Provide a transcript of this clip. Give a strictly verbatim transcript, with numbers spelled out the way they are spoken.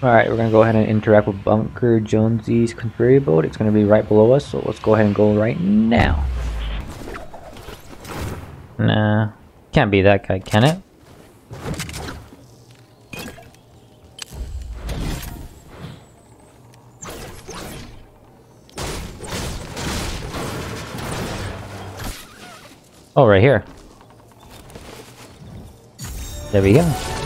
Alright, we're gonna go ahead and interact with Bunker Jonesy's conveyor boat. It's gonna be right below us, so let's go ahead and go right now. Nah, can't be that guy, can it? Oh, right here. There we go.